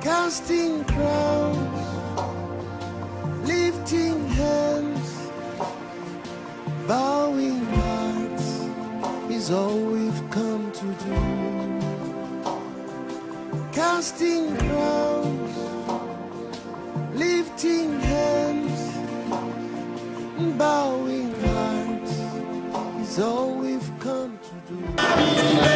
casting crowns, lifting hands, bowing hearts is all we've come to do. Casting crowns, lifting hands, bowing hearts is all we've come to do.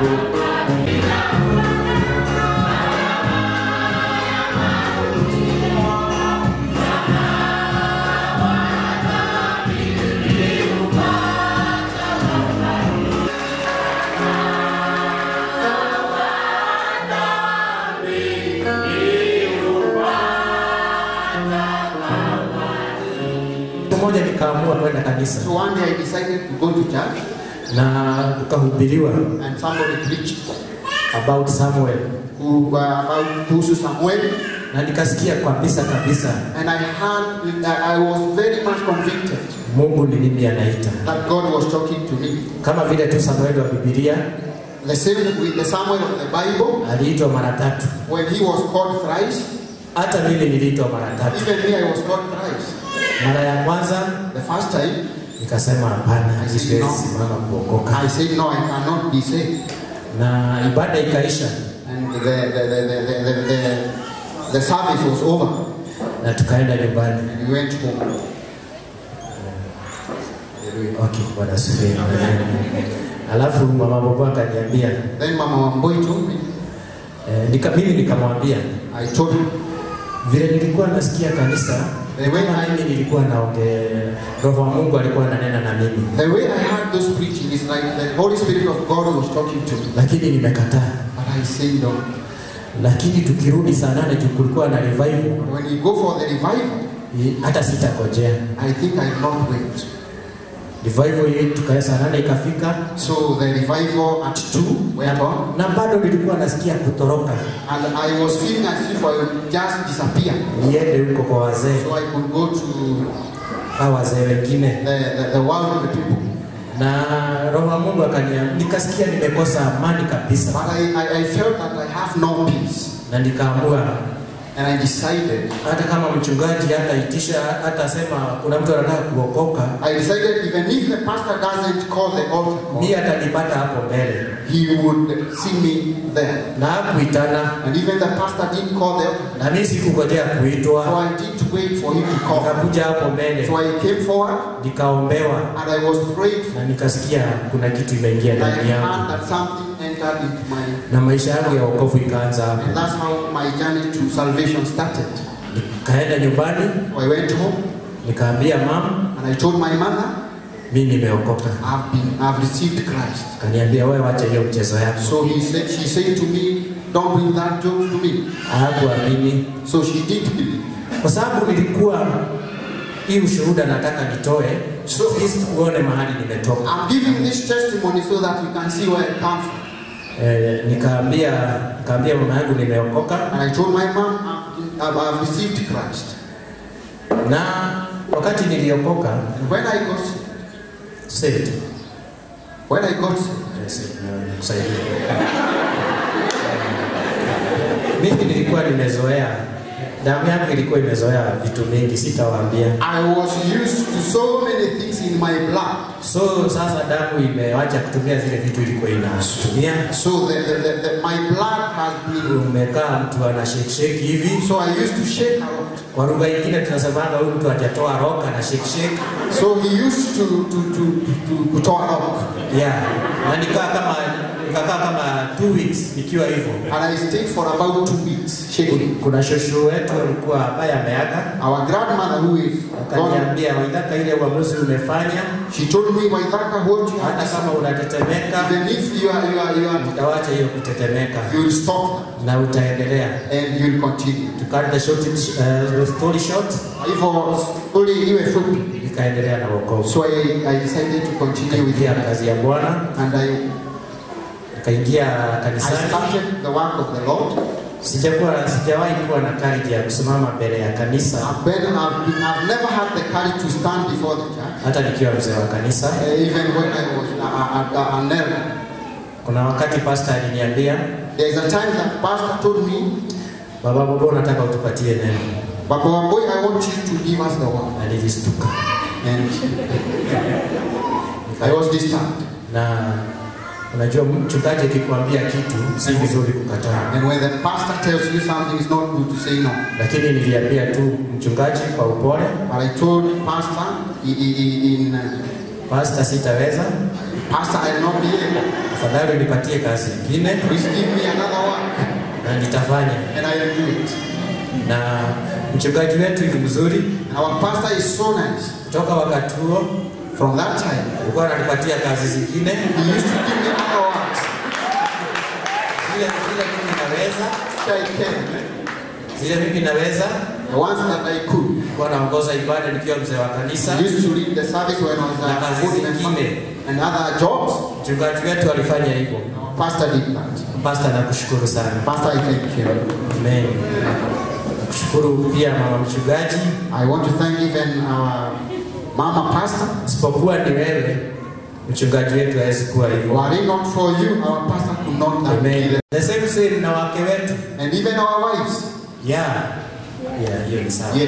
Nikaamua kwenda kanisa. So one day I decided to go to church. Na tukahubiriwa. And somebody preached about Samuel. Kuhusu Samuel. Na nikasikia kabisa. And I was very much convicted. Mungu ni mimi anaita. That God was talking to me. Kama vile tu Samuel wa Biblia. The same with the Samuel of the Bible. Aliitwa mara 3. When he was called thrice. Hata mimi niliitwa mara 3. Even me I was called thrice. Mara ya kwanza, the first time, nikasema hapana, siwezi simama kuokoka. I said no, I cannot be saved. Na ibada ikaisha. And the service was over. Na tukaenda nyumbani. And we went home. Okay, Bwana asifiwe. Alafu mama Bobo akaniambia. Then Mama Wamboi told me. Mimi nikamwambia. I told him. Vile nilikuwa nasikia kanisa. The way mimi nilikuwa naongea, Roho wa Mungu alikuwa ananena na mimi. The way I heard those preaching is like the Holy Spirit of God was talking to me. Lakini nimekataa. But I said no. Lakini tukirudi saa 8 kulikuwa na revival. When you go for the revival, hata sitakojea. I think I not wait. Revival yetu tukaya saa 8 ikafika. So the revival at 2 went on. Na bado nilikuwa nasikia kutoroka. And I was feeling as if I would just disappear. Niende huko kwa wazee. So I could go to wazee wengine. The world of the people. Na Roho wa Mungu akaniambia, nikasikia nimekosa amani kabisa. But I felt that I have no peace. Na nikaamua. And I decided, hata kama mchungaji hataitisha, hata sema kuna mtu anataka kuokoka, I decided even if the pastor doesn't call the altar, mimi atanipata hapo mbele. He would see me there. Na kuitana. And even the pastor didn't call the altar. Na mimi sikungojea kuitwa. So I didn't wait for him to call. Nikakuja hapo mbele. So I came forward. Nikaombewa. And I was prayed. Na nikasikia kuna kitu imeingia ndani yangu. I heard that something entered into my. Na maisha yangu ya wokovu ikaanza hapo. And that's how my journey to salvation started. Nikaenda nyumbani. I went home. Nikaambia mama. And I told my mother. Mimi nimeokoka. I've received Christ. Kaniambia wewe acha hiyo mchezo yako. So she said to me, don't bring that joke to me. Hakuamini. So she did believe. Kwa sababu nilikuwa hii ushuhuda nataka nitoe. So please uone mahali nimetoka. I'm giving this testimony so that you can see where I come from. Nikaambia mama yangu nimeokoka. And I told my mom I've received Christ. Na wakati niliokoka, when I got saved, mimi nilikuwa nimezoea, damu yangu ilikuwa imezoea vitu mingi, sitawaambia. I was used to so many things in my blood. So sasa damu imeacha kutumia zile vitu ilikuwa inatumia. So my blood has been. Umekaa mtu ana shake hivi. So I used to shake a lot. Kwa lugha nyingine tunasemanga huyu mtu hajatoa rock na shake. So he used to toa rock. Yeah. Na nikakaa kama 2 weeks nikiwa hivyo. And I stayed for about 2 weeks shaking. Kuna shosho wetu alikuwa ambaye ameaga. Our grandmother who is akaniambia, Waithaka, ile uamuzi umefanya. She told me, Waithaka, what you hata kama unatetemeka, even if you are utawacha hiyo kutetemeka. You will stop na utaendelea. And you will continue. To cut the story short, hivyo uli iwe fupi, nikaendelea na wokovu. So I decided to continue with kazi ya Bwana. And nikaingia kanisani. I started the work of the Lord. Sijawahi kuwa na courage ya kusimama mbele ya kanisa. I've never had the courage to stand before the church. Hata nikiwa mzee wa kanisa. Even when I was an elder. Kuna wakati pastor aliniambia, there is a time that pastor told me, Baba Bobo, nataka utupatie neno. Baba Bobo, I want you to give us the word. Na nilistuka. And I was disturbed. Na unajua mchungaji akikwambia kitu si vizuri kukataa. And when the pastor tells you something, it's not good to say no. Lakini niliambia tu mchungaji kwa upole. But I told pastor Pastor sitaweza. Pastor, I will not be able. Afadhali nipatie kazi nyingine. Please give me another one. Na nitafanya. And I will do it. Na mchungaji wetu ni mzuri. Our pastor is so nice. Kutoka wakati huo, from that time, alikuwa ananipatia kazi zingine. He used to give me other ones. Zile mimi naweza. I can. Zile mimi naweza. The ones that I could. Kwa naongoza ibada nikiwa mzee wa kanisa. He used to lead the service when I was a board member and other jobs. Mchungaji wetu alifanya hivyo. Our pastor did that. Pastor, nakushukuru sana. Pastor, I thank you. Amen. Nakushukuru pia mama mchungaji. I want to thank even our mama pastor. Isipokuwa ni wewe, mchungaji wetu hawezi kuwa hivyo. Were it not for you, our pastor could not have been there. The same na wake wetu. And even our wives. Yeah, hiyo ni sawa. Yes.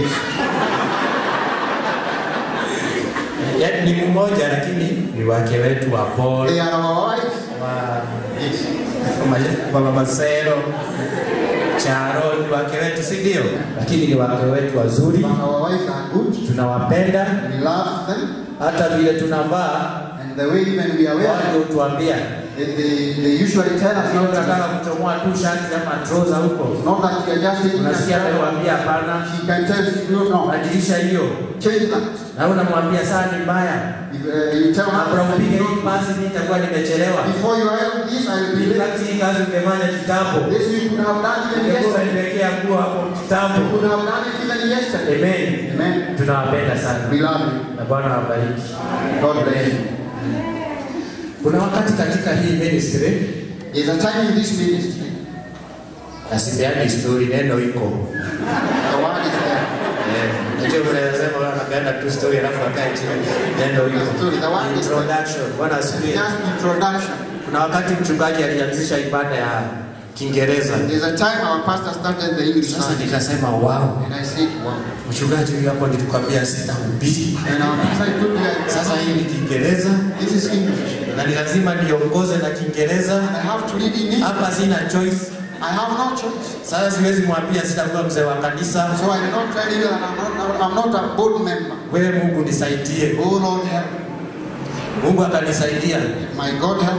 Yaani ni mmoja lakini ni wake wetu wa Paul. They are our wives. Yes. Mama Masero. Charo ni wake wetu, si ndio? Lakini ni wake wetu wazuri. Our wives are good. Tunawapenda. We love them. Hata vile tunavaa. And the way even we are wearing. Wao tuambia. They usually tell us not to kutomoa tu shati ama trouser huko. Not that you are just taking unasikia anamwambia hapana. She can tell you no. Badilisha hiyo. Change that. Na unamwambia saa ni mbaya. You tell her upige hii pasi nitakuwa nimechelewa. Before you iron this I will be late. Hii kazi ungefanya kitambo. This you could have done even yesterday. Nimewekea nguo hapo kitambo. You could have done it even yesterday. Amen. Amen. Tunawapenda sana. We love you. Na Bwana awabariki. God bless you. Kuna wakati katika hii ministry, there's a time in this ministry. Asipeani story, neno iko. The word is there. Ndio mnasema wanapeana tu story alafu akae chini. Neno iko. The word is introduction. Bwana asifiwe. Just introduction. Kuna wakati mchungaji alianzisha ibada ya Kiingereza. There's a time our pastor started the English. Sasa nikasema wow. And I said wow. Mchungaji huyu hapo nilikwambia sitahubiri. And our pastor told me sasa hii ni Kiingereza. This is English. Na ni lazima niongoze na Kiingereza. I have to read in English. Hapa sina choice. I have no choice. Sasa siwezi mwambia sitakuwa mzee wa kanisa. So I did not tell you that I'm not a board member. Wewe Mungu nisaidie. Oh Lord help. Mungu akanisaidia. My God help.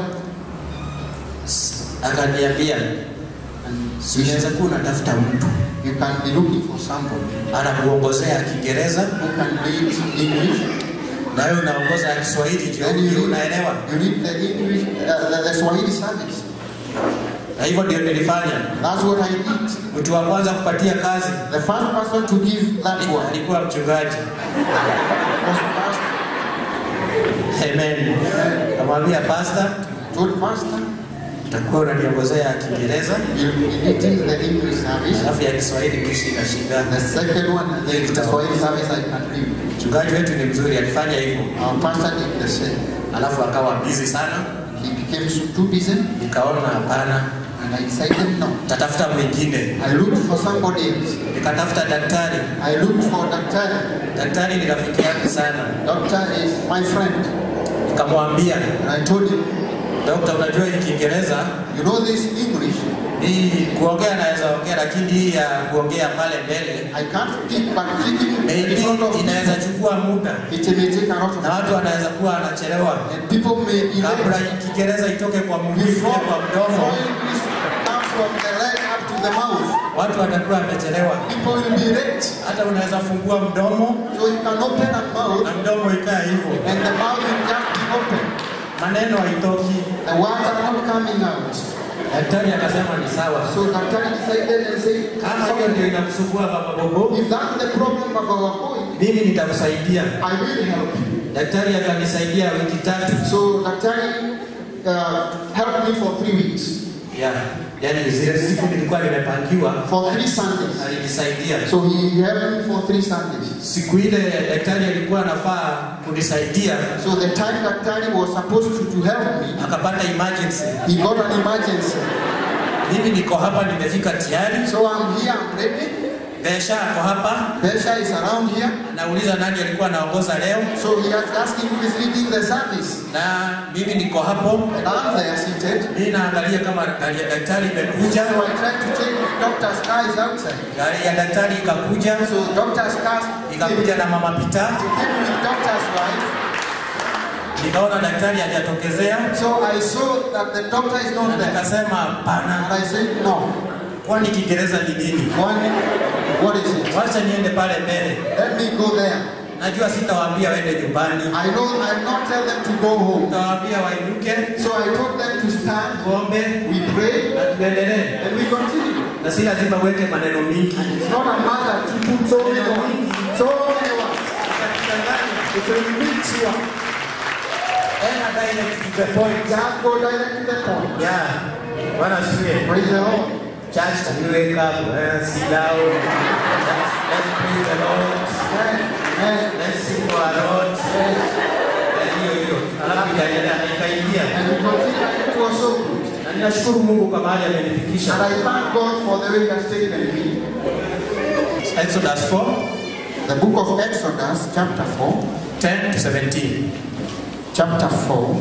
Akaniambia siweza kuwa natafuta mtu. You can be looking for somebody. Anakuongozea Kiingereza. Who can read English. Na wewe unaongoza ya Kiswahili ndio unaelewa. You read the English, the Swahili service. Na hivyo ndio nilifanya. That's what I did. Mtu wa kwanza kupatia kazi. The first person to give that word. Alikuwa mchungaji. Amen. Kamwambia pastor. Told pastor. Utakuwa unaniongozea Kiingereza. You did the English service. Alafu ya Kiswahili kishinda. The second one, the Swahili service I can give. Mchungaji wetu ni mzuri, alifanya hivyo. Our pastor did the same. Alafu akawa busy sana. He became too busy. Nikaona hapana. And I decided no. Tatafuta mwingine. I looked for somebody else. Nikatafuta daktari. I looked for daktari. Daktari ni rafiki yangu sana. Doctor is my friend. Nikamwambia. And I told him, Doctor, unajua hii Kiingereza? You know this English? Hii kuongea naweza ongea lakini hii ya kuongea pale mbele. I can't speak but speaking in front of inaweza chukua muda. It may take a lot of na watu wanaweza kuwa wanachelewa. And people may be kabla Kiingereza itoke kwa mguu kwa mdomo. From the leg up to the mouth. Watu watakuwa wamechelewa. People will be late. Hata unaweza fungua mdomo. So you can open a mouth. Na mdomo ikae hivyo. And the mouth will just be open. Maneno haitoki. The words are not coming out. Daktari akasema ni sawa. So daktari decided and said, kama hiyo ndio inakusumbua baba bobo. If that's the problem of our boy, mimi nitakusaidia. I will help you. Daktari akanisaidia wiki 3. So daktari helped me for 3 weeks. Yeah. Yani zile siku nilikuwa nimepangiwa for 3 Sundays. Alinisaidia. So he helped me for 3 Sundays. Siku ile daktari alikuwa anafaa kunisaidia. So the time daktari was supposed to help me, akapata emergency. He got an emergency. Mimi niko hapa nimefika tayari. So I'm here, I'm ready. Besha ako hapa. Besha is around here. Nauliza nani alikuwa anaongoza leo. So he was asking who is leading the service. Na mimi niko hapo. And I'm there seated. Mimi naangalia kama daktari imekuja. So I tried to check if doctor's car is outside. Gari ya daktari ikakuja. So doctor's car ikakuja na mama Pita. Came with doctor's wife. Nikaona daktari hajatokezea. So I saw that the doctor is not there. Nikasema And hapana. I said, no. Kwani Kiingereza ni nini? What is it? Wacha niende pale mbele. Let me go there. Najua sitawaambia waende nyumbani. I know I'll not tell them to go home. Nitawaambia wainuke. So I told them to stand, Tuombe. we pray, Na tuendelee. and we continue. Na si lazima uweke maneno mingi. It's not a matter to put so many words. So many words. It will reach you. Enda direct to the point. Just go direct to the point. Yeah. Bwana asifiwe. Praise the Lord. Church, we wake up, sit down. Let's praise the Lord. Let's sing for our Lord. Hiyo. Alafu ikaingia. And we continue to also. Na ninashukuru Mungu kwa mahali amenifikisha. And I thank God for the way He has taken me. Exodus 4, The book of Exodus, chapter 4. 10 to 17. Chapter 4.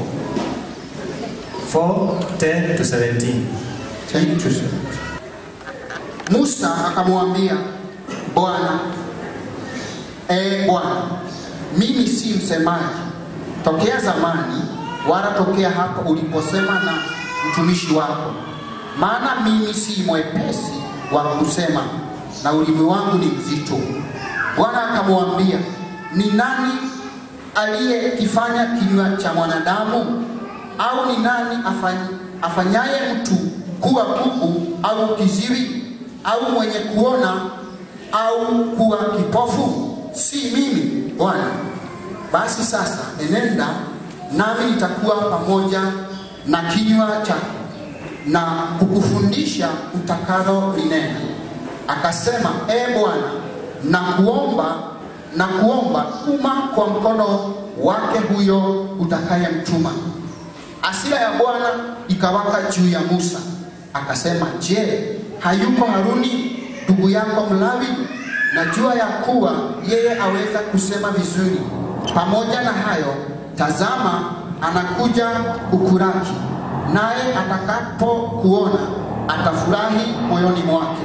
4, 10 to 17. 10 to 17. Musa akamwambia Bwana, Bwana, mimi si msemaji tokea zamani wala tokea hapo uliposema na mtumishi wako, maana mimi si mwepesi wa kusema na ulimi wangu ni mzito. Bwana akamwambia, ni nani aliyekifanya kinywa cha mwanadamu? Au ni nani afanyaye mtu kuwa bubu au kiziwi au mwenye kuona au kuwa kipofu? Si mimi, Bwana. Basi sasa enenda, nami nitakuwa pamoja na kinywa chako na kukufundisha utakalo linena. Akasema, Bwana, nakuomba tuma kwa mkono wake huyo utakayemtuma. Hasira ya Bwana ikawaka juu ya Musa. Akasema, je, hayuko Haruni ndugu yako Mlawi? Najua ya kuwa yeye aweza kusema vizuri. Pamoja na hayo, tazama, anakuja kukuraki, naye atakapokuona atafurahi moyoni mwake.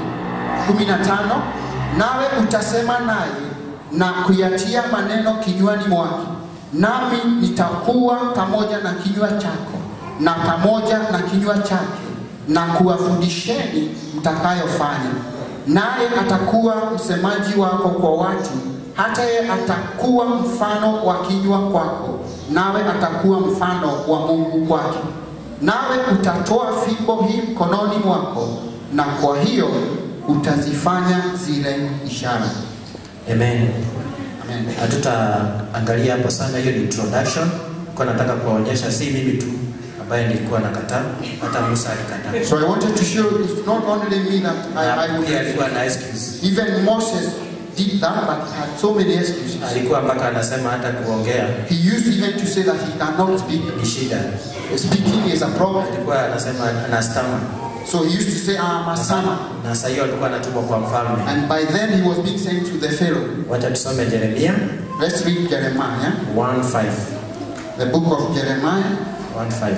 15 Nawe utasema naye na kuyatia maneno kinywani mwake, nami nitakuwa pamoja na kinywa chako na pamoja na kinywa chake, na kuwafundisheni mtakayofanya. Naye atakuwa msemaji wako kwa watu, hata yeye atakuwa mfano wa kinywa kwako, nawe atakuwa mfano wa Mungu kwake. Nawe utatoa fimbo hii mkononi mwako, na kwa hiyo utazifanya zile ishara. Amen. Amen. Hatutaangalia hapo sana, hiyo ni introduction. Kwa nataka kuonyesha si mimi tu ambaye nilikuwa nakataa, hata Musa alikataa. So I wanted to show it's not only me that I would alikuwa na excuse. even Moses did that, but he had so many excuses. Alikuwa mpaka anasema hata kuongea He used even to say that he cannot speak. ni shida. Speaking is a problem. Alikuwa anasema anastama. So he used to say, I'm a stammer. Na sasa hiyo alikuwa anatumwa kwa mfalme. And by then he was being sent to the Pharaoh. Wacha tusome Yeremia. Let's read Jeremiah. 1:5. The book of Jeremiah. 1:5.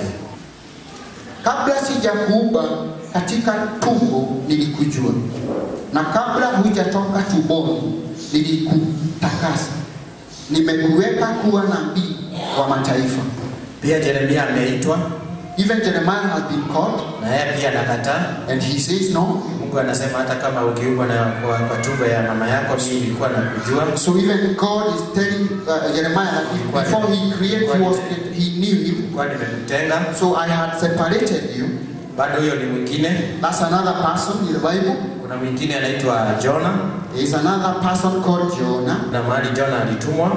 Kabla sijakuumba katika tumbo nilikujua, na kabla hujatoka tumboni nilikutakasa. Nimekuweka kuwa nabii wa mataifa. Pia Yeremia ameitwa. Even Jeremiah has been called. Na yeye pia anakataa. And he says no. Mungu anasema hata kama ukiumbwa na kwa tumbo ya mama yako mimi nilikuwa nakujua. So even God is telling Jeremiah that before he created he knew him. Kwa nimekutenga. So I had separated you. Bado huyo ni mwingine. That's another person in the Bible. Kuna mwingine anaitwa Jonah. There is another person called Jonah. Na mahali Jonah alitumwa.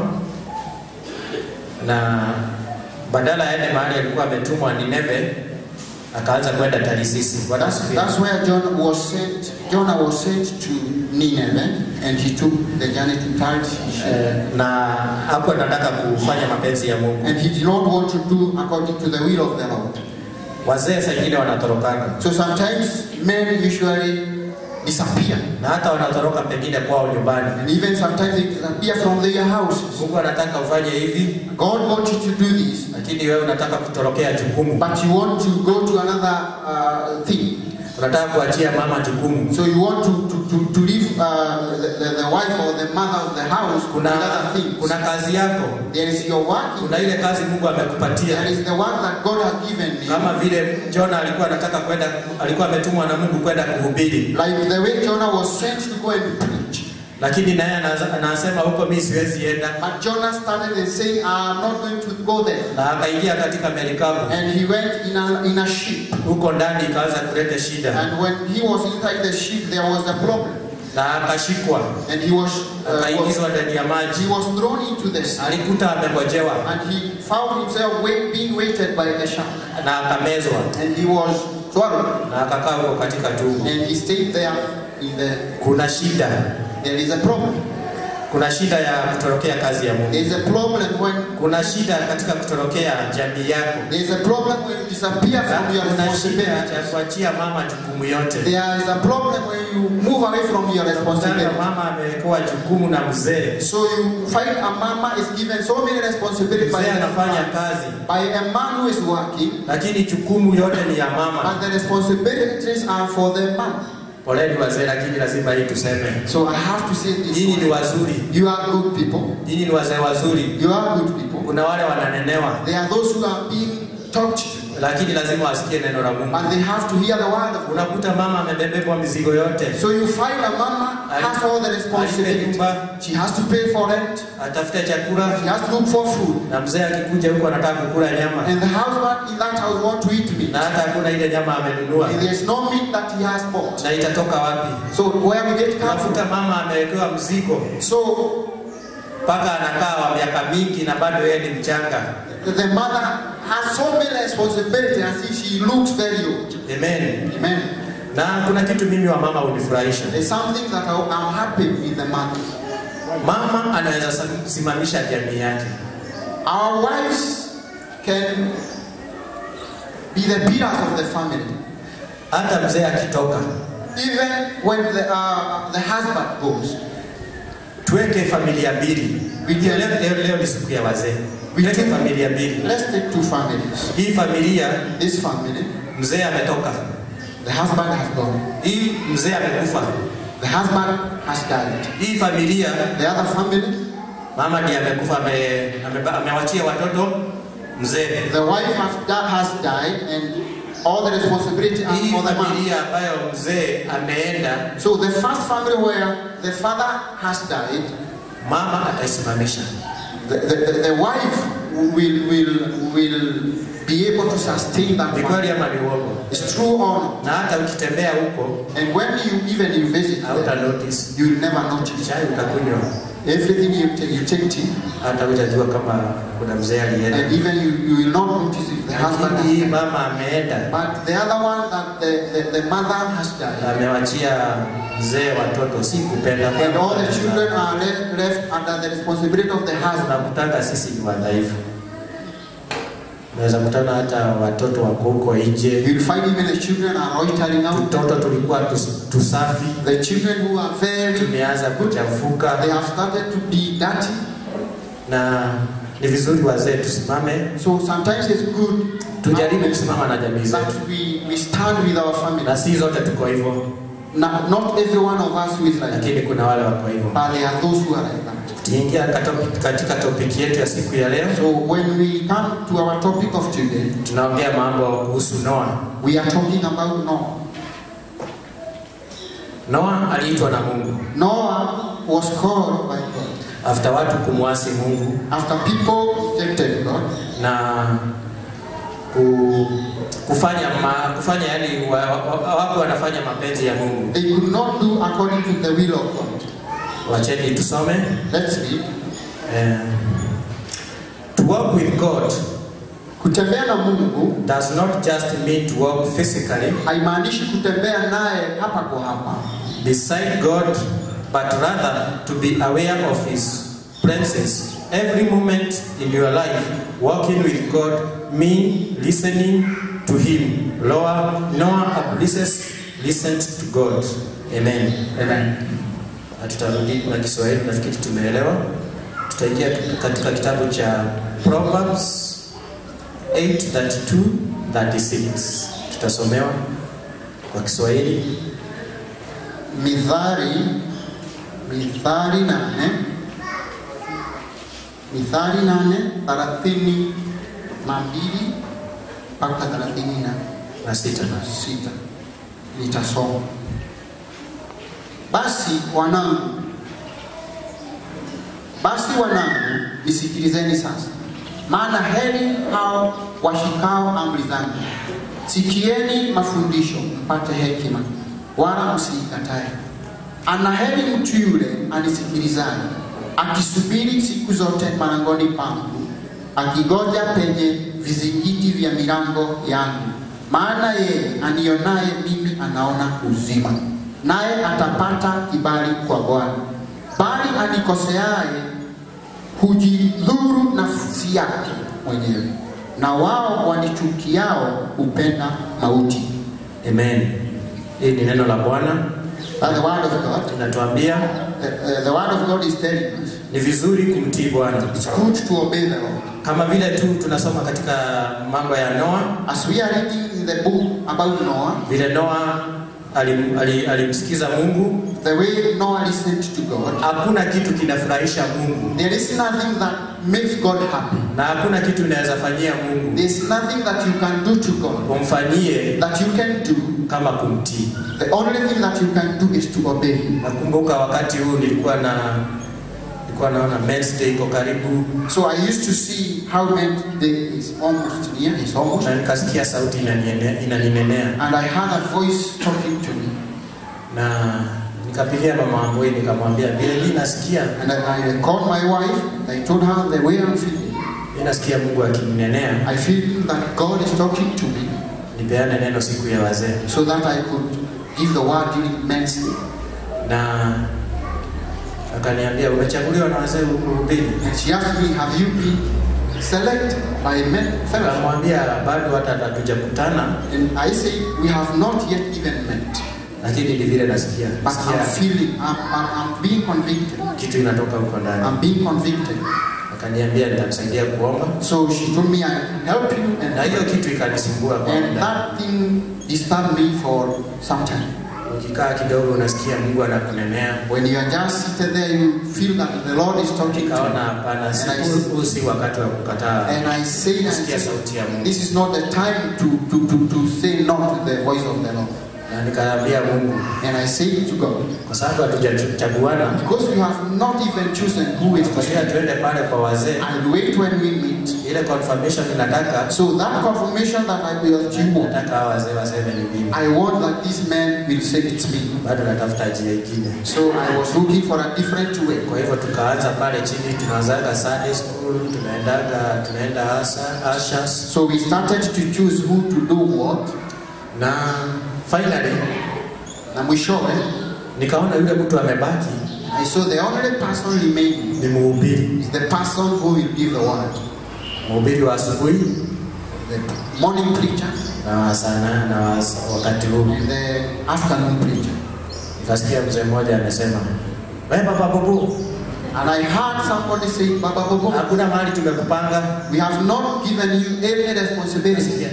Na badala aende mahali alikuwa ametumwa Nineve, akaanza kwenda Tarisisi. That's where Jonah was sent to Nineveh, and he took the journey to Tarshish. Na hapo nataka kufanya mapenzi ya Mungu. And he did not want to do according to the will of the Lord. Wazee wengine wanatorokana. So sometimes men usually disappear. Na hata wanatoroka pengine kwao nyumbani. And even sometimes they disappear from their houses. Mungu anataka ufanye hivi. God wants you to do this. Lakini wewe unataka kutorokea jukumu. But you want to go to another thing. Unataka kuachia mama jukumu. So you want to leave the wife or the mother of the house with other things. Kuna kazi yako. There is your work. Kuna ile kazi Mungu amekupatia. There is the work that God has given me. Kama vile Jonah alikuwa ametumwa na Mungu kwenda kuhubiri. Like the way Jonah was sent to go and preach. Lakini naye anasema huko mimi siwezi enda. But Jonah started and saying, I'm not going to go there. Na akaingia katika merikabu. And he went in a ship. Huko ndani ikaanza kuleta shida. And when he was inside the ship, there was a problem. Na akashikwa. And he was akaingizwa ndani ya maji. He was thrown into the sea. Alikuta amegojewa. And he found himself being weighted by a shark. Na akamezwa. And he was swallowed. Na akakaa huko katika tumbo. And he stayed there in the. Kuna shida. There is a problem. Kuna shida ya kutorokea kazi ya Mungu. There is a problem when. Kuna shida katika kutorokea jamii yako. There is a problem when you disappear from your responsibility. Kuna shida ya kuachia mama jukumu yote. There is a problem when you move away from your responsibility. Mama amewekewa jukumu na mzee. So you find a mama is given so many responsibilities by a man who is working. Lakini jukumu yote ni ya mama. And the responsibilities are for the man. Poleni wazee, lakini lazima hii tuseme. So I have to say this. Nyinyi ni wazuri. You are good people. Nyinyi ni wazee wazuri. You are good people. Kuna wale wananenewa. There are those who are being talked to. Lakini lazima wasikie neno la Mungu. And they have to hear the word of God. Unakuta mama amebebwa mizigo yote. So you find a mama has all the responsibility. She has to pay for rent. Atafuta chakula. She has to look for food. Na mzee akikuja huko anataka kukula nyama. And the husband in that house want to eat meat. Na hata hakuna ile nyama amenunua. And there is no meat that he has bought. Na itatoka wapi? So where we get come from? Unakuta mama amewekewa mzigo. So paka anakaa wa miaka mingi na bado yeye ni mchanga. The mother has so many responsibilities as if she looks very old. Amen. Amen. Na kuna kitu mimi wa mama unifurahisha. There's something that I'm happy with the mother. Mama anaweza simamisha jamii yake. Our wives can be the pillars of the family. Hata mzee akitoka. Even when the husband goes. Tuweke familia mbili. Leo ni siku ya wazee. Tuweke familia mbili. Let's take two families. Hii familia, this family, mzee ametoka. The husband has gone. Hii mzee amekufa. The husband has died. Hii familia, the other family, mama ndiye amekufa, amewachia watoto mzee. The wife has died and all the responsibility are for the man. Ambayo mzee ameenda. So the first family where the father has died, mama ataisimamisha. The wife will be able to sustain that family. It's true or not? Na hata ukitembea huko, and when you visit, you will never notice. Chai utakunywa. Everything you take tea. Hata utajua kama kuna mzee alienda. And even you will not notice if the husband has died. Mama ameenda. But the other one that the mother has died. Amewachia mzee watoto, si kupenda. And all the children are left under the responsibility of the husband. Tunakutaka sisi ni wadhaifu. Naweza kutana hata watoto wako huko nje. You'll find even the children are loitering out. Watoto tulikuwa tusafi. The children who are very tumeanza kuchafuka. They have started to be dirty. Na ni vizuri wazee tusimame. So sometimes it's good tujaribu kusimama na jamii zetu. We stand with our family. Na si zote tuko hivyo. Not every one of us who is like that. Lakini kuna wale wako hivyo. But there are those who are like that. Tuingia katika topic yetu ya siku ya leo. So when we come to our topic of today, tunaongea mambo kuhusu Noah. We are talking about Noah. Noah aliitwa na Mungu. Noah was called by God. After watu kumwasi Mungu. After people rejected God. Na kufanya yani wako wanafanya mapenzi ya Mungu. They could not do according to the will of God. Wacheni tusome. Let's read. To walk with God, kutembea na Mungu, does not just mean to walk physically. Haimaanishi kutembea naye hapa kwa hapa. Beside God, but rather to be aware of His presence every moment in your life. Walking with God means listening to Him. Noah listened to God. Amen. Amen. Tutarudi na Kiswahili, nafikiri tumeelewa. Tutaingia katika kitabu cha Proverbs 8:32-36. Tutasomewa. Kwa Kiswahili Mithali 8:32 mpaka 36. Nitasoma. Basi wanangu, nisikilizeni sasa. Maana heri hao washikao amri zangu. Sikieni mafundisho mpate hekima, wala msiikatae. Ana heri mtu yule anisikilizaye, akisubiri siku zote malangoni pangu, akigoja penye vizingiti vya milango yangu. Maana yeye anionaye mimi anaona uzima, naye atapata kibali kwa Bwana. Bali anikoseaye hujidhuru nafsi yake mwenyewe, na wao wanichukiao hupenda mauti. Amen. Hii ni neno la Bwana. The word of God. Inatuambia The word of God is telling us ni vizuri kumtii Bwana. it's good to obey the Lord. Kama vile tu tunasoma katika mambo ya Noa, As we are reading in the book about Noah, vile Noa alimsikiza Mungu, the way Noah listened to God, hakuna kitu kinafurahisha Mungu. there is nothing that makes God happy. Na hakuna kitu unaweza fanyia Mungu. There is nothing that you can do to God Umfanyie that you can do. kama kumtii. The only thing that you can do is to obey Him. Nakumbuka wakati huu nilikuwa naona Men's Day iko karibu. So I used to see how Men's Day is almost near. It's almost. Na nikasikia sauti inaninenea. And I heard a voice talking to me. Na nikapigia mama wangu nikamwambia vile mimi nasikia. And I called my wife. I told her the way I'm feeling. Nasikia Mungu akininenea. I feel that God is talking to me. Nipeane neno siku ya wazee. So that I could give the word during Men's Day. Na akaniambia umechaguliwa na wazee uhubiri. And she asked me, have you been selected by men? Nikamwambia bado hata hatujakutana. And I say, we have not yet even met. Lakini ni vile nasikia. But I'm feeling, I'm being convicted. Kitu inatoka huko ndani. I'm being convicted. Akaniambia nitakusaidia kuomba. So she told me I help you, and na hiyo kitu ikanisumbua kwa and muda. that thing disturbed me for some time. Ukikaa kidogo unasikia Mungu anakunenea. When you are just seated there, you feel that the Lord is talking to Kaona you. hapana, si wakati wa kukataa. And I say, sauti ya Mungu. this is not the time to say no to the voice of the Lord. Na nikaambia Mungu, and I say to God, kwa sababu hatujachaguana, because we have not even chosen who is to speak, tuende pale kwa wazee, and wait when we meet. Ile confirmation ninataka, so that confirmation that I will achieve, nataka wazee waseme ni mimi. I want that these men will say it's me. Bado natafuta njia nyingine. So I was looking for a different way. Kwa hivyo tukaanza pale chini, tunaanzaga Sunday school, tunaenda Ashas. So we started to choose who to do what. Na finally, na mwishowe nikaona yule mtu amebaki. I saw the only person remaining ni mhubiri. Is the person who will give the word. Mhubiri wa asubuhi, the morning preacher, na sana na wakati huu, and the afternoon preacher. Nikasikia mzee mmoja amesema, "Wewe Baba Bobo." And I heard somebody say, "Baba Bobo, hakuna mahali tumekupanga. We have not given you any responsibility."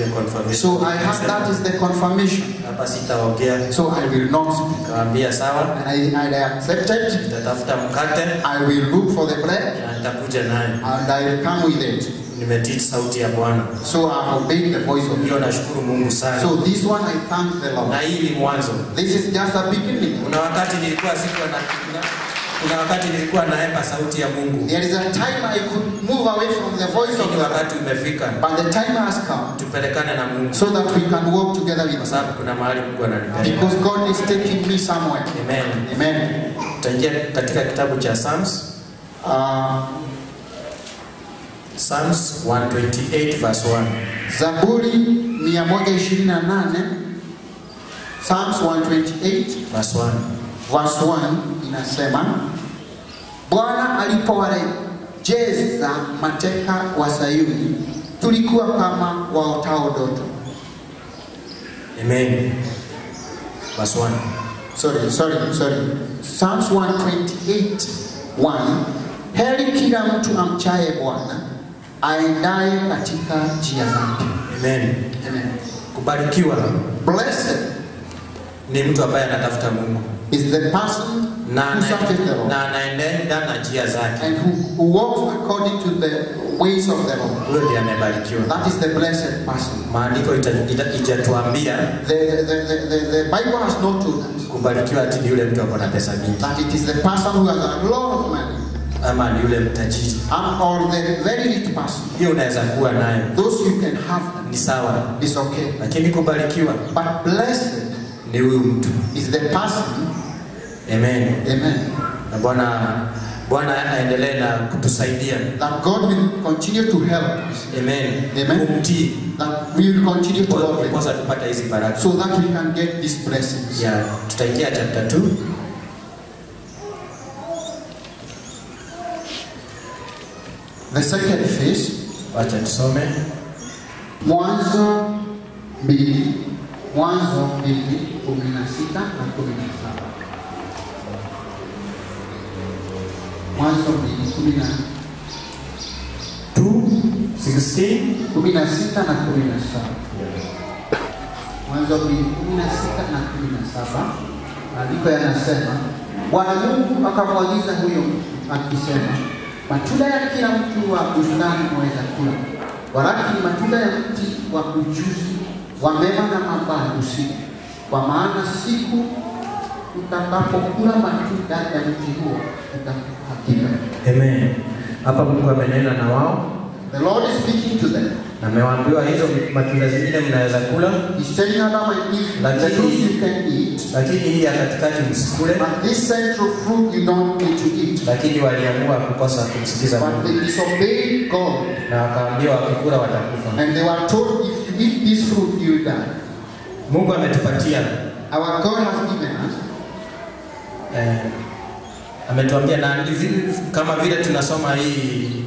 So I heard that is the confirmation. Hapa sitaongea. So I will not speak. Kaambia sawa. And I accepted. Nitatafuta mkate. I will look for the bread. Na nitakuja naye. And I will come with it. Nimetii sauti ya Bwana. So I obeyed the voice of God. Nashukuru Mungu sana. So this one I thank the Lord. Na hii ni mwanzo. This is just a beginning. Kuna wakati nilikuwa naepa sauti ya Mungu. There is a time I could move away from the voice of God. Wakati umefika. But the time has come. Tupelekane na Mungu. So that we can walk together with God. Sababu kuna mahali Mungu ananipeleka. Because God is taking me somewhere. Amen. Amen. Tutaingia katika kitabu cha Psalms. Psalms 128 verse 1. Zaburi 128. Psalms 128 verse 1. Verse 1 inasema, Bwana alipowarejeza mateka wa Sayuni, tulikuwa kama waotao ndoto. Amen. Verse 1. Sorry. Psalms 128:1. Heri kila mtu amchaye Bwana, aendaye katika njia zake. Amen. Amen. Kubarikiwa. Blessed ni mtu ambaye anatafuta Mungu is the person who searches the Lord na anaenda na njia zake. and who walks according to the ways of the Lord. Huyo ndiye amebarikiwa. That is the blessed person. Maandiko itatuambia The Bible has not told us kubarikiwa ati ni yule mtu akona pesa mingi, that it is the person who has a lot of money ama ni yule mtajiri. or the very rich person. Hiyo unaweza kuwa nayo, Those you can have them. ni sawa, It's okay. lakini kubarikiwa But blessed ni huyu mtu. is the person. Amen. Amen. Na Bwana aendelee na kutusaidia. That God will continue to help us. Amen. Amen. Kumtii That we will continue to love Him kwa tupata hizi baraka. so that we can get these blessings. Yeah, tutaingia chapter 2. The second phase, Wacha tusome Mwanzo 2:16 na 17. Mwanzo 2:16 16 na 17. Mwanzo 2:16 na 17. Maandiko yanasema, Bwana Mungu akamwagiza huyo akisema, matunda ya kila mtu wa bustani mwaweza kula, walakini matunda ya mti wa ujuzi wa mema na mabaya usile, kwa maana siku utakapokula matunda ya mti huo utakufa hakika. Amen. Hapa Mungu amenena na wao. The Lord is speaking to them. Na amewaambiwa hizo matunda zingine mnaweza kula, He's telling Adam and Eve, the fruit you can eat, lakini hii ya katikati msikule. but this central fruit you don't need to eat. Lakini waliamua kukosa kumsikiza But Mungu. they disobeyed God, Na wakaambiwa wakikula watakufa. and they were told, if you eat this fruit, you will die. Mungu ametupatia Our God has given us, ametuambia na kama vile tunasoma hii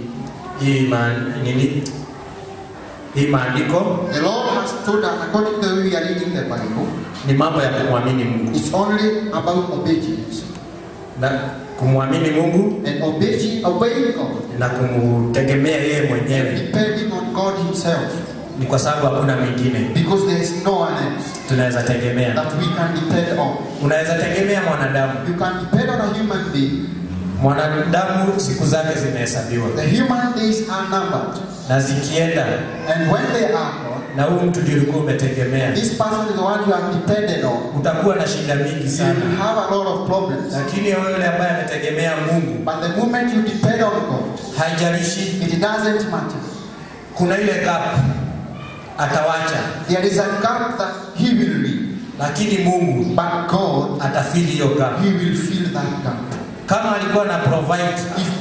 maandiko, the Lord has told us, according to the way we are reading the Bible, ni mambo ya kumwamini Mungu. it's only about obedience. Na kumwamini Mungu And obeying God, na kumtegemea yeye mwenyewe, depending on God Himself, ni kwa sababu hakuna mwingine because there is no one else tunaweza tegemea. that we can depend on. Unaweza tegemea mwanadamu. You can depend on a human being. Mwanadamu siku zake zimehesabiwa, The human days are numbered, na zikienda, and when they are gone, na huyu mtu ndiye ulikuwa umetegemea, this person is the one you are dependent on. utakuwa na shida mingi You will sana. have a lot of problems. Lakini yule ambaye ametegemea Mungu, But the moment you depend on God, haijalishi it doesn't matter. kuna ile gap atawacha, There is a gap that He will leave, lakini Mungu but God, atafili hiyo gap. He will fill that gap. Kama alikuwa na provide,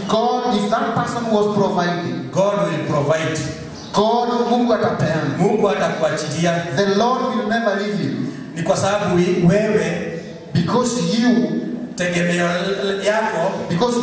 If that person was providing, God will provide. God, Mungu atapeana. Mungu atakuachilia. The Lord will never leave you, Ni kwa sababu wewe because you tegemeo yako,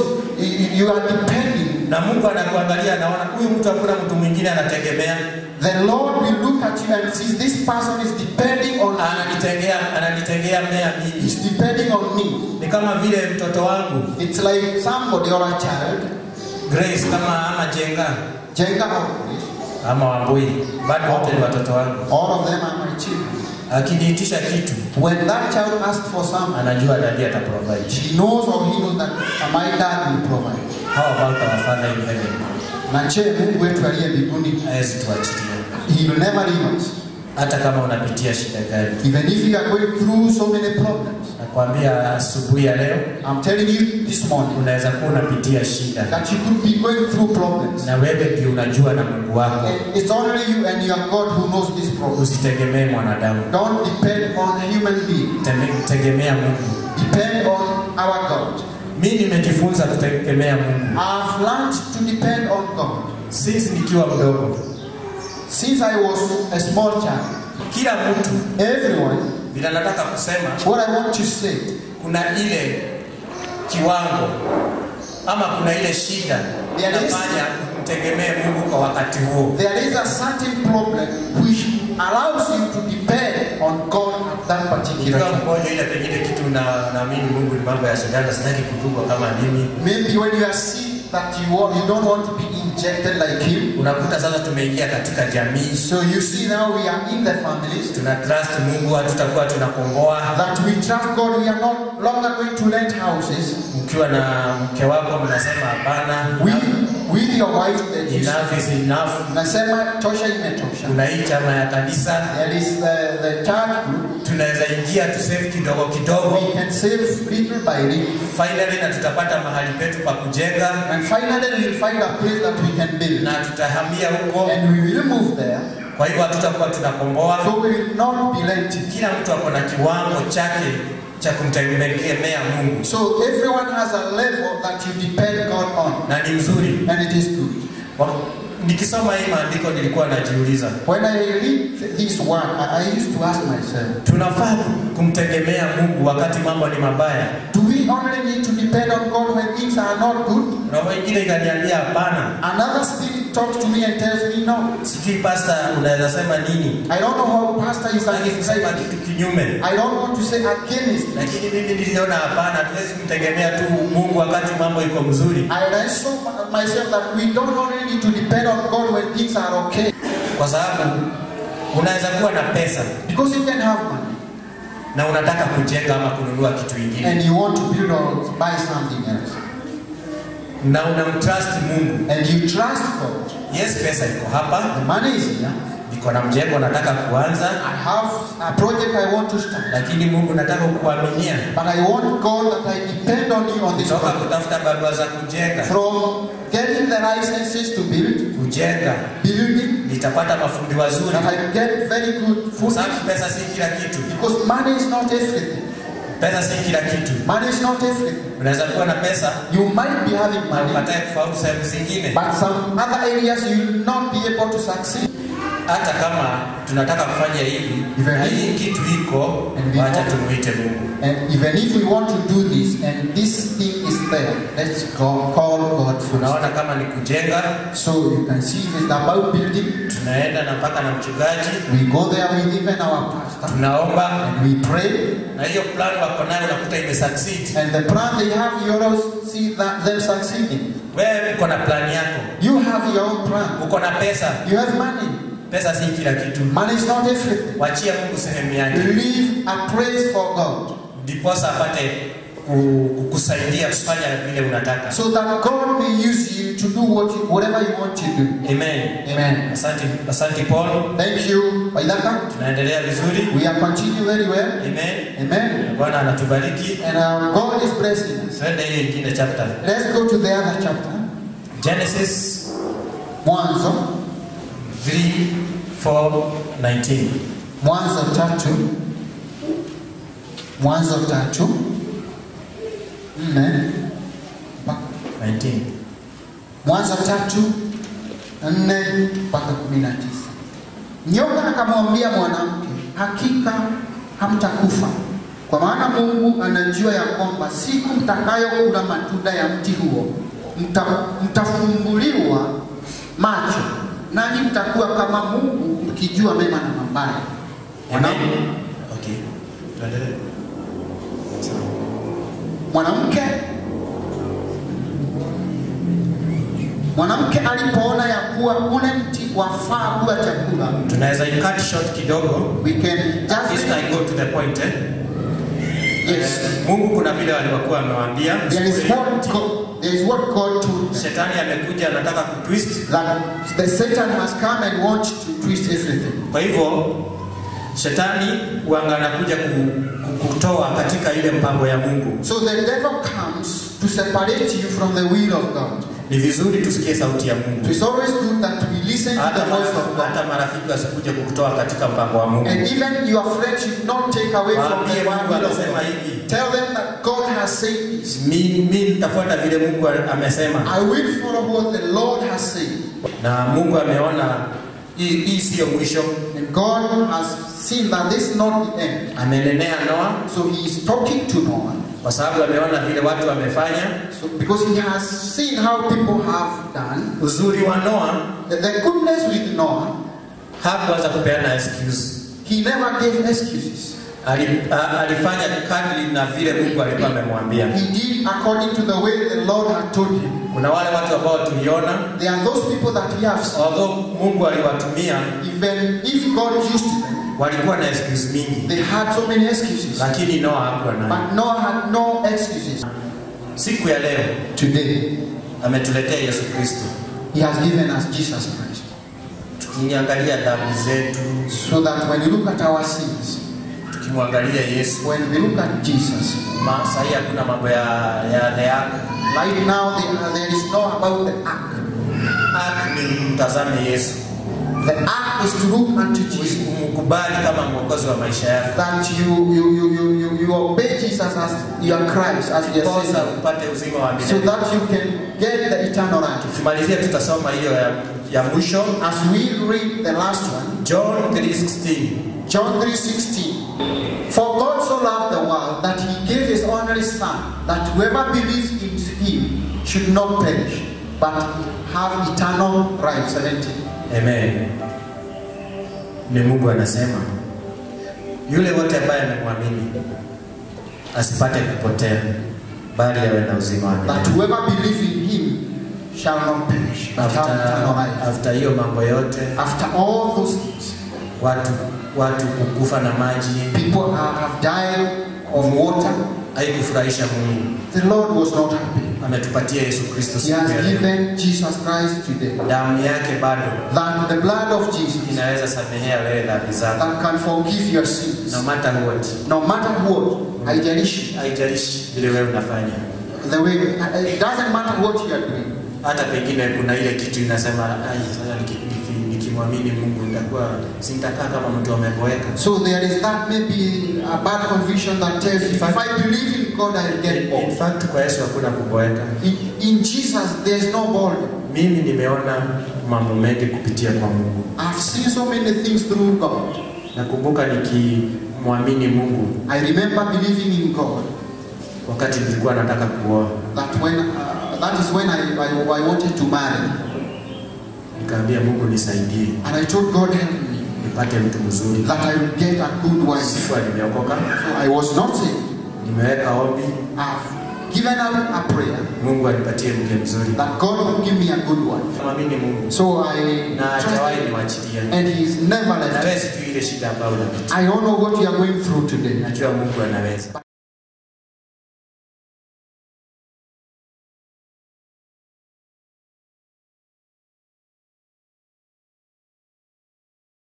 you are depending. na Mungu anakuangalia, anaona huyu mtu hakuna mtu mwingine anategemea. The Lord will look at you and see this person is depending on Ananitegea mea mimi. He's depending on me. Ni kama vile mtoto wangu It's like somebody or a child, Grace, kama ama Jenga or Grace, ama Wambui, bado wote ni watoto wangu. all of them are my children. Akiniitisha kitu, When that child asks for something, anajua daddy ataprovide. he knows that my dad will provide. How about our Father in heaven? Na je, Mungu wetu aliye mbinguni, Hawezi tuachilia. He will never leave us. Hata kama unapitia shida gani. Even if you are going through so many problems. Nakwambia asubuhi ya leo, I'm telling you this morning, unaweza kuwa unapitia shida, that you could be going through problems. na wewe ndio unajua na Mungu wako. And it's only you and your God who knows these problems. Usitegemee mwanadamu. Don't depend on a human being. Tegemea Mungu. Depend on our God. Mimi nimejifunza kutegemea Mungu. I've learned to depend on God. Sisi nikiwa mdogo, Since I was a small child, kila mtu, everyone, bila nataka kusema, what I want to say, kuna ile kiwango ama kuna ile shida inafanya mtegemee Mungu kwa wakati huo. there is a certain problem which allows you to depend on God at that particular Kama time. mmoja ile pengine kitu naamini Mungu ni mambo ya shida, sitaki kutubwa kama mimi. Maybe when you are sick that you don't want to be injected like him. Unakuta sasa tumeingia katika jamii. So you see now we are in the families. Tuna trust Mungu, hatutakuwa tunakomboa. That we trust God, we are not longer going to rent houses. Ukiwa na mke wako mnasema hapana. With your wife, enough is enough. Nasema tosha imetosha. Kuna hii chama ya kanisa. There is the church group. Tunaweza ingia tu save kidogo kidogo. We can save little by little. Finally na tutapata mahali petu pa kujenga. And finally we will find a place that we can build. Na tutahamia huko. And we will move there. Kwa hivyo hatutakuwa tunakomboa. So we will not be renting. Kila mtu ako na kiwango chake cha kumtegemea Mungu. So everyone has a level that you depend God on. Na ni mzuri. And it is good. Nikisoma hii maandiko nilikuwa najiuliza. When I read this one, I used to ask myself, tunafaa kumtegemea Mungu wakati mambo ni mabaya? Do we only need to depend on God when things are not good? Roho ingine ikaniambia hapana. Another spirit talks to me and tells me no. Sijui pastor unaweza sema nini? I don't know how pastor is akisema kitu kinyume. I don't want to say against. Lakini mimi niliona hapana, tuwezi kumtegemea tu Mungu wakati mambo iko mzuri. I saw myself that we don't only need to depend on God when things are okay. Kwa sababu unaweza kuwa na pesa. Because you can have money. Na unataka kujenga ama kununua kitu kingine. And you want to build or buy something else. Na unamtrust Mungu. And you trust God. Yes, pesa iko hapa. The money is here. Niko na mjengo nataka kuanza. I have a project I want to start. Lakini Mungu nataka kukuaminia. But I want God that I depend on you on this project. Kutafuta barua za kujenga. From getting the licenses to build. Kujenga. Building. Nitapata mafundi wazuri. That I get very good food. Sababu pesa si kila kitu. Because money is not everything. Pesa si kila kitu. Money is not everything. Unaweza kuwa na pesa. You might be having money. Unapata kufaulu sehemu zingine. But some other areas you will not be able to succeed. Hata kama tunataka kufanya hivi, hii kitu iko, wacha tumuite Mungu. And even if we want to do this and this thing is there, let's call God first. Unaona kama ni kujenga. So you can see if it's about building. Tunaenda na mpaka na mchungaji. We go there with even our pastor. Tunaomba. And we pray. Na hiyo plan wako nayo unakuta imesucceed. And the plan they have, you always see that them succeeding. Wewe uko na plan yako. You have your own plan. Uko na pesa. You have money. Pesa si kila kitu. Money is not everything. Wachia Mungu sehemu yake. Leave a praise for God. Ndiposa apate kukusaidia kufanya vile unataka. So that God may use you to do whatever you want to do. Amen. Amen. Asante Paul. Thank you. Waidaka. Tunaendelea vizuri. We are continuing very well. Amen. Amen. Bwana anatubariki. And our God is blessing us. Twende hiyo ingine chapter. Let's go to the other chapter. Genesis Mwanzo 3:4-19. Mwanzo 3. Mwanzo 3. 19. Mwanzo 3:4 mpaka 19. Nyoka akamwambia mwanamke, hakika hamtakufa, kwa maana Mungu anajua ya kwamba siku mtakayokula matunda ya mti huo mtafumbuliwa macho, nanyi mtakuwa kama Mungu mkijua mema na mabaya. Amen. Okay. Tuendelee. Mwanamke alipoona ya kuwa ule mti wafaa kuwa chakula. Tunaweza cut short kidogo. We can just go to the point. Yes. Mungu kuna vile walikuwa amewaambia. There is what God told. Shetani amekuja anataka kutwist. That the Satan has come and wants to twist everything. Kwa hivyo Shetani huanga anakuja kukutoa katika ile mpango ya Mungu. So the devil comes to separate you from the will of God. Ni vizuri tusikie sauti ya Mungu. It's always good that we listen to the voice of God. Hata marafiki wasikuja kukutoa katika mpango wa Mungu. And even your friends should not take away from the will of God. Tell them that God has said this. Mimi nitafuata vile Mungu amesema. I will follow what the Lord has said. Na Mungu ameona hii sio mwisho. And God has seen that this is not the end. Amenenea Noah. So he is talking to Noah. Kwa sababu ameona vile watu wamefanya. So because he has seen how people have done. Uzuri wa Noah, the goodness with Noah, hakuanza kupeana excuse. He never gave excuses. alifanya kadri na vile Mungu alikuwa amemwambia. He did according to the way the Lord had told him. Kuna wale watu ambao tuliona, There are those people that he has. although Mungu aliwatumia, Even if God used them, walikuwa na excuse mingi, they had so many excuses. lakini Noa hakuwa nayo. But Noah had no excuses. Siku ya leo Today, ametuletea Yesu Kristo. he has given us Jesus Christ. Tukiangalia dhambi zetu, So that when you look at our sins, tukimwangalia Yesu, when we look at Jesus, sahi hakuna mambo ya the ark. right now there is no about the ark. Ark ni mtazame Yesu. The ark is to look unto Jesus. Umkubali kama mwokozi wa maisha yako. That you obey Jesus as your Christ, as your Kosa Savior, upate uzima wa so milele. that you can get the eternal life. Tumalizia tutasoma hiyo ya mwisho. As we read the last one, John 3:16. John 3:16. For God so loved the world that he gave his only Son, that whoever believes in him should not perish, but have eternal life. 17. Amen. Ni Mungu anasema yule wote ambaye amemwamini asipate kupotea, bali awe na uzima wa milele. That whoever believes in him shall not perish, but have eternal life. After hiyo mambo yote, After all those things, watu kukufa na maji, people have died of water. haikufurahisha Mungu. The Lord was not happy. Ametupatia Yesu Kristo He siku has ya leo. given Jesus Christ today. Damu yake bado That the blood of Jesus inaweza samehea wewe dhambi zako. that can forgive your sins. No matter what. No matter what, haijalishi Haijalishi vile wewe unafanya. the way, it doesn't matter what you are doing. Hata pengine kuna ile kitu inasema sasa nikimwamini Mungu nitakuwa sitakaa kama mtu ameboeka. So there is that maybe a bad conviction that tells you, if I believe in God, I will get In born. fact kwa Yesu hakuna kuboeka. In Jesus, there is no boredom. Mimi nimeona mambo mengi kupitia kwa Mungu. I've seen so many things through God. Nakumbuka nikimwamini Mungu I remember believing in God. wakati nilikuwa nataka kuoa. That is when I wanted to marry. Nikaambia Mungu nisaidie And I told God, help me, nipate mtu mzuri. that I will get a good wife. Sikuwa nimeokoka. So I was not saved. Nimeweka ombi I've given out a prayer Mungu anipatie mke mzuri. that God will give me a good wife. Mwamini Mungu. So I Na hajawahi trusted, niwachilia. and He's never Na left wewe me. sijui ile shida ambayo unapitia. I don't know what you are going through today. Najua Mungu anaweza.